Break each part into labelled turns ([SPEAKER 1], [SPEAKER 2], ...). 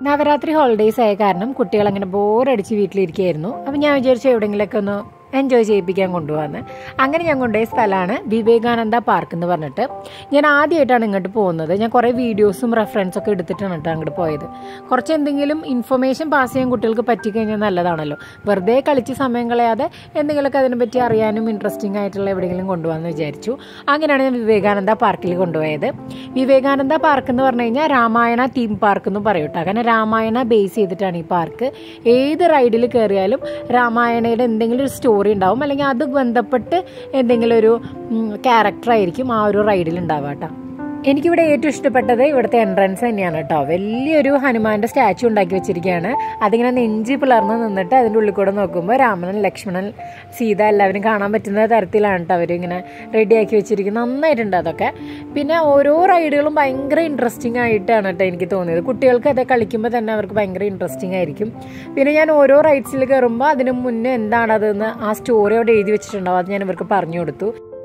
[SPEAKER 1] Navaratri holidays ആയ കാരണം കുട്ടികൾ അങ്ങനെ ബോറടിച്ച് വീട്ടിലിരിക്കുകയായിരുന്നു. അപ്പം ഞാൻ വിചാരിച്ചു എവിടെയെങ്കിലൊക്കെ ഒന്ന് എൻജോയ് ചെയ്യിപ്പിക്കാൻ കൊണ്ടുപോകാമെന്ന്. അങ്ങനെ ഞാൻ കൊണ്ടുപോയ സ്ഥലമാണ് വിവേകാനന്ദ പാർക്ക് എന്ന് പറഞ്ഞിട്ട്. ഞാൻ ആദ്യമായിട്ടാണ് ഇങ്ങോട്ട് പോകുന്നത്. ഞാൻ കുറേ വീഡിയോസും റെഫറൻസൊക്കെ എടുത്തിട്ടാണ് കേട്ടോ അങ്ങോട്ട് പോയത്. കുറച്ച് എന്തെങ്കിലും ഇൻഫർമേഷൻ പാസ് ചെയ്യാൻ കുട്ടികൾക്ക് പറ്റിക്കഴിഞ്ഞാൽ നല്ലതാണല്ലോ. വെറുതെ കളിച്ച് സമയം കളയാതെ എന്തെങ്കിലുമൊക്കെ അതിനെപ്പറ്റി അറിയാനും ഇൻട്രസ്റ്റിംഗ് ആയിട്ടുള്ള എവിടെയെങ്കിലും കൊണ്ടുപോകാമെന്ന് വിചാരിച്ചു. അങ്ങനെയാണ് ഞാൻ വിവേകാനന്ദ പാർക്കിൽ കൊണ്ടുപോയത്. വിവേകാനന്ദ പാർക്ക് എന്ന് പറഞ്ഞു കഴിഞ്ഞാൽ രാമായണ തീം പാർക്ക് എന്ന് പറയും കേട്ടോ. കാരണം രാമായണ ബേസ് ചെയ്തിട്ടാണ് ഈ പാർക്ക്. ഏത് റൈഡിൽ കയറിയാലും രാമായണയുടെ എന്തെങ്കിലും ഒരു സ്റ്റോറി ഉണ്ടാവും, അല്ലെങ്കിൽ അത് ബന്ധപ്പെട്ട് എന്തെങ്കിലും ഒരു ക്യാരക്ടറായിരിക്കും ആ ഒരു റൈഡിൽ ഉണ്ടാവുക കേട്ടോ. എനിക്കിവിടെ ഏറ്റവും ഇഷ്ടപ്പെട്ടത് ഇവിടുത്തെ എൻട്രൻസ് തന്നെയാണ് കേട്ടോ. വലിയൊരു ഹനുമാന്റെ സ്റ്റാച്ചു ഉണ്ടാക്കി വെച്ചിരിക്കുകയാണ്. അതിങ്ങനെ നെഞ്ചി പിളർന്ന് നിന്നിട്ട് അതിൻ്റെ ഉള്ളിൽ കൂടെ നോക്കുമ്പോൾ രാമനൻ, ലക്ഷ്മണൻ, സീത എല്ലാവരും കാണാൻ പറ്റുന്ന തരത്തിലാണ് കേട്ടോ അവരിങ്ങനെ റെഡിയാക്കി വെച്ചിരിക്കുന്നത്. നന്നായിട്ടുണ്ട് അതൊക്കെ. പിന്നെ ഓരോ റൈഡുകളും ഭയങ്കര ഇൻട്രസ്റ്റിംഗ് ആയിട്ടാണ് കേട്ടോ എനിക്ക് തോന്നിയത്. കുട്ടികൾക്ക് അത് കളിക്കുമ്പോൾ തന്നെ അവർക്ക് ഭയങ്കര ഇൻട്രസ്റ്റിംഗ് ആയിരിക്കും. പിന്നെ ഞാൻ ഓരോ റൈഡ്സിൽ കയറുമ്പോൾ അതിന് മുന്നേ എന്താണതെന്ന് ആ സ്റ്റോറി അവിടെ എഴുതി വെച്ചിട്ടുണ്ടാവും. അത് ഞാൻ ഇവർക്ക് പറഞ്ഞു കൊടുത്തു.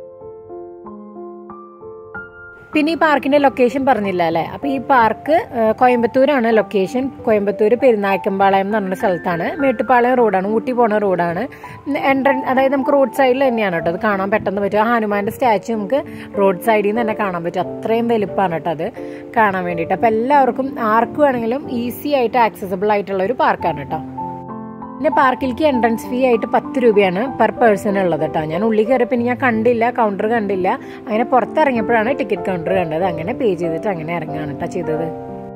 [SPEAKER 1] പിന്നെ ഈ പാർക്കിൻ്റെ ലൊക്കേഷൻ പറഞ്ഞില്ല അല്ലേ. അപ്പോൾ ഈ പാർക്ക് കോയമ്പത്തൂരാണ് ലൊക്കേഷൻ. കോയമ്പത്തൂർ പെരുന്നായ്ക്കമ്പാളയം എന്ന് പറഞ്ഞ സ്ഥലത്താണ്. മേട്ടുപ്പാളയം റോഡാണ്, ഊട്ടി പോണ റോഡാണ്. അതായത് നമുക്ക് റോഡ് സൈഡിൽ തന്നെയാണ് കേട്ടോ അത് കാണാൻ പെട്ടെന്ന് പറ്റും. ആ ഹനുമാൻ്റെ സ്റ്റാച്ചു നമുക്ക് റോഡ് സൈഡിൽ നിന്ന് തന്നെ കാണാൻ പറ്റും. അത്രയും വലുപ്പമാണ് കേട്ടോ അത് കാണാൻ വേണ്ടിയിട്ട്. അപ്പോൾ എല്ലാവർക്കും ആർക്കും വേണമെങ്കിലും ഈസി ആയിട്ട് ആക്സസിബിൾ ആയിട്ടുള്ള ഒരു പാർക്കാണ് കേട്ടോ. പിന്നെ പാർക്കിലേക്ക് എൻട്രൻസ് ഫീ ആയിട്ട് 10 രൂപയാണ് പെർ പേഴ്സൺ ഉള്ളത് കേട്ടോ. ഞാൻ ഉള്ളിൽ കയറി പിന്നെ ഞാൻ കണ്ടില്ല, കൗണ്ടർ കണ്ടില്ല. അങ്ങനെ പുറത്തിറങ്ങിയപ്പോഴാണ് ടിക്കറ്റ് കൗണ്ടർ കണ്ടത്. അങ്ങനെ പേ ചെയ്തിട്ട് അങ്ങനെ ഇറങ്ങുകയാണ് കേട്ടോ ചെയ്തത്.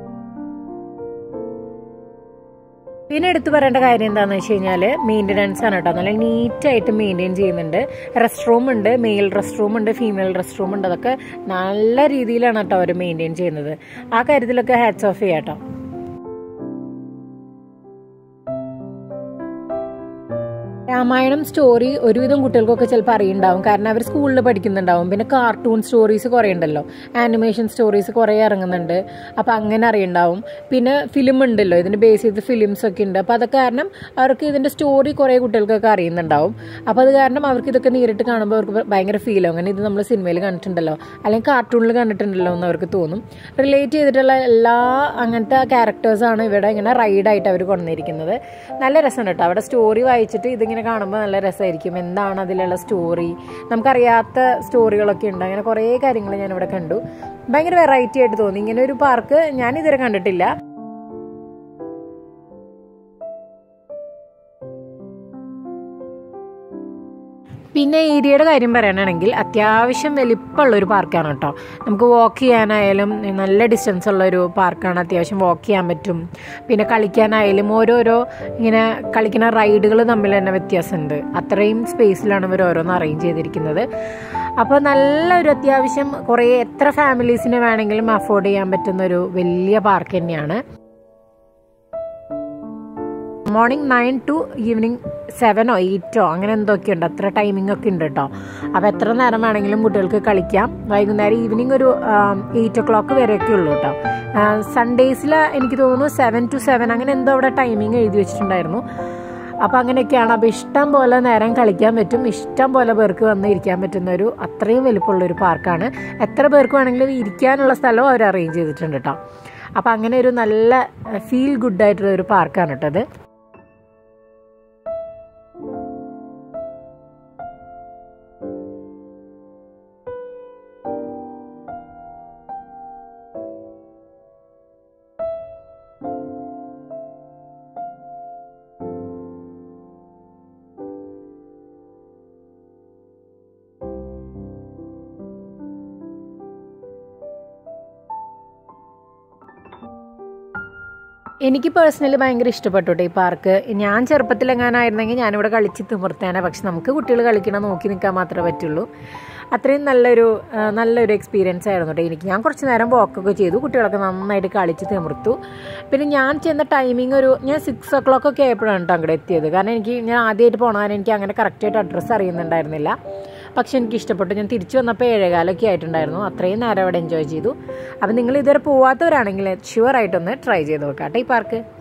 [SPEAKER 1] പിന്നെ എടുത്തു പറയേണ്ട കാര്യം എന്താണെന്ന് വെച്ച് കഴിഞ്ഞാൽ മെയിൻ്റനൻസ് ആണ് കേട്ടോ. നല്ല നീറ്റായിട്ട് മെയിൻറ്റെയിൻ ചെയ്യുന്നുണ്ട്. റെസ്റ്റ് റൂം ഉണ്ട്, മെയിൽ റെസ്റ്റ് റൂം ഉണ്ട്, ഫീമെയിൽ റെസ്റ്റ് റൂം ഉണ്ട്. അതൊക്കെ നല്ല രീതിയിലാണ് കേട്ടോ അവർ മെയിൻറ്റെയിൻ ചെയ്യുന്നത്. ആ കാര്യത്തിലൊക്കെ ഹാറ്റ്സ് ഓഫ് ചെയ്യാം കേട്ടോ. രാമായണം സ്റ്റോറി ഒരുവിധം കുട്ടികൾക്കൊക്കെ ചിലപ്പോൾ അറിയുണ്ടാവും, കാരണം അവർ സ്കൂളിൽ പഠിക്കുന്നുണ്ടാവും. പിന്നെ കാർട്ടൂൺ സ്റ്റോറീസ് കുറേ ഉണ്ടല്ലോ, ആനിമേഷൻ സ്റ്റോറീസ് കുറേ ഇറങ്ങുന്നുണ്ട്. അപ്പോൾ അങ്ങനെ അറിയുണ്ടാവും. പിന്നെ ഫിലിം ഉണ്ടല്ലോ, ഇതിന് ബേസ് ചെയ്ത് ഫിലിംസ് ഒക്കെ ഉണ്ട്. അപ്പോൾ അതൊക്കെ കാരണം അവർക്ക് ഇതിൻ്റെ സ്റ്റോറി കുറേ കുട്ടികൾക്കൊക്കെ അറിയുന്നുണ്ടാവും. അപ്പോൾ അത് കാരണം അവർക്ക് ഇതൊക്കെ നേരിട്ട് കാണുമ്പോൾ അവർക്ക് ഭയങ്കര ഫീൽ ആവും. അങ്ങനെ ഇത് നമ്മൾ സിനിമയിൽ കണ്ടിട്ടുണ്ടല്ലോ അല്ലെങ്കിൽ കാർട്ടൂണിൽ കണ്ടിട്ടുണ്ടല്ലോ എന്ന് അവർക്ക് തോന്നും. റിലേറ്റ് ചെയ്തിട്ടുള്ള എല്ലാ അങ്ങനത്തെ ക്യാരക്ടേഴ്സാണ് ഇവിടെ ഇങ്ങനെ റൈഡായിട്ട് അവർ കൊണ്ടുവന്നിരിക്കുന്നത്. നല്ല രസമുണ്ട് കേട്ടോ. അവിടെ സ്റ്റോറി വായിച്ചിട്ട് ഇതിങ്ങനെ കാണുമ്പോൾ നല്ല രസമായിരിക്കും. എന്താണ് അതിലുള്ള സ്റ്റോറി, നമുക്കറിയാത്ത സ്റ്റോറികളൊക്കെ ഉണ്ട്. അങ്ങനെ കുറേ കാര്യങ്ങൾ ഞാനിവിടെ കണ്ടു. ഭയങ്കര വെറൈറ്റി ആയിട്ട് തോന്നി. ഇങ്ങനെ ഒരു പാർക്ക് ഞാൻ ഇതുവരെ കണ്ടിട്ടില്ല. പിന്നെ ഏരിയയുടെ കാര്യം പറയാനാണെങ്കിൽ അത്യാവശ്യം വലിപ്പമുള്ളൊരു പാർക്കാണ് കേട്ടോ. നമുക്ക് വാക്ക് ചെയ്യാനായാലും നല്ല ഡിസ്റ്റൻസ് ഉള്ളൊരു പാർക്കാണ്. അത്യാവശ്യം വാക്ക് ചെയ്യാൻ പറ്റും. പിന്നെ കളിക്കാനായാലും ഓരോരോ ഇങ്ങനെ കളിക്കുന്ന റൈഡുകൾ തമ്മിൽ തന്നെ വ്യത്യാസമുണ്ട്. അത്രയും സ്പേസിലാണ് ഇവർ ഓരോന്ന് അറേഞ്ച് ചെയ്തിരിക്കുന്നത്. അപ്പോൾ നല്ലൊരു അത്യാവശ്യം കുറേ എത്ര ഫാമിലീസിനെ വേണമെങ്കിലും അഫോർഡ് ചെയ്യാൻ പറ്റുന്നൊരു വലിയ പാർക്ക് തന്നെയാണ്. മോർണിംഗ് 9 to ഈവനിങ് 7 or 8 അങ്ങനെ എന്തൊക്കെയുണ്ട്. അത്ര ടൈമിംഗ് ഒക്കെ ഉണ്ട് കേട്ടോ. അപ്പോൾ എത്ര നേരം വേണമെങ്കിലും കുട്ടികൾക്ക് കളിക്കാം. വൈകുന്നേരം ഈവനിങ് ഒരു 8 o'clock വരെയൊക്കെ ഉള്ളൂ കേട്ടോ. സൺഡേസിൽ എനിക്ക് തോന്നുന്നു 7 to 7 അങ്ങനെ എന്തോ അവിടെ ടൈമിംഗ് എഴുതി വെച്ചിട്ടുണ്ടായിരുന്നു. അപ്പോൾ അങ്ങനെയൊക്കെയാണ്. അപ്പോൾ ഇഷ്ടം പോലെ നേരം കളിക്കാൻ പറ്റും. ഇഷ്ടം പോലെ പേർക്ക് വന്ന് ഇരിക്കാൻ പറ്റുന്നൊരു അത്രയും വലിപ്പമുള്ളൊരു പാർക്കാണ്. എത്ര പേർക്ക് വേണമെങ്കിലും ഇരിക്കാനുള്ള സ്ഥലവും അവർ അറേഞ്ച് ചെയ്തിട്ടുണ്ട് കേട്ടോ. അപ്പോൾ അങ്ങനെ ഒരു നല്ല ഫീൽ ഗുഡായിട്ടുള്ളൊരു പാർക്കാണ് കേട്ടോ അത്. എനിക്ക് പേഴ്സണലി ഭയങ്കര ഇഷ്ടപ്പെട്ടു കേട്ടോ ഈ പാർക്ക്. ഞാൻ ചെറുപ്പത്തിലെങ്ങാനായിരുന്നെങ്കിൽ ഞാനിവിടെ കളിച്ച് തിമിർത്തേനെ. പക്ഷെ നമുക്ക് കുട്ടികൾ കളിക്കണം നോക്കി നിൽക്കാൻ മാത്രമേ പറ്റുള്ളൂ. അത്രയും നല്ലൊരു എക്സ്പീരിയൻസ് ആയിരുന്നു കേട്ടോ എനിക്ക്. ഞാൻ കുറച്ച് നേരം വാക്കൊക്കെ ചെയ്തു. കുട്ടികളൊക്കെ നന്നായിട്ട് കളിച്ച് തിമിർത്തു. പിന്നെ ഞാൻ ചെന്ന ടൈമിങ് ഞാൻ 6 o'clock ഒക്കെ ആയപ്പോഴാണ് കേട്ടോ അങ്ങോട്ട് എത്തിയത്. കാരണം ഞാൻ ആദ്യമായിട്ട് പോകണതാണ്. എനിക്ക് അങ്ങനെ കറക്റ്റായിട്ട് അഡ്രസ്സ് അറിയുന്നുണ്ടായിരുന്നില്ല. പക്ഷെ എനിക്ക് ഇഷ്ടപ്പെട്ടു. ഞാൻ തിരിച്ചു വന്നപ്പോൾ 7:15 ആയിട്ടുണ്ടായിരുന്നു. അത്രയും നേരം അവിടെ എൻജോയ് ചെയ്തു. അപ്പം നിങ്ങൾ ഇതുവരെ പോവാത്തവരാണെങ്കിൽ ഷുവറായിട്ടൊന്ന് ട്രൈ ചെയ്ത് നോക്കാം കേട്ടോ ഈ പാർക്ക്.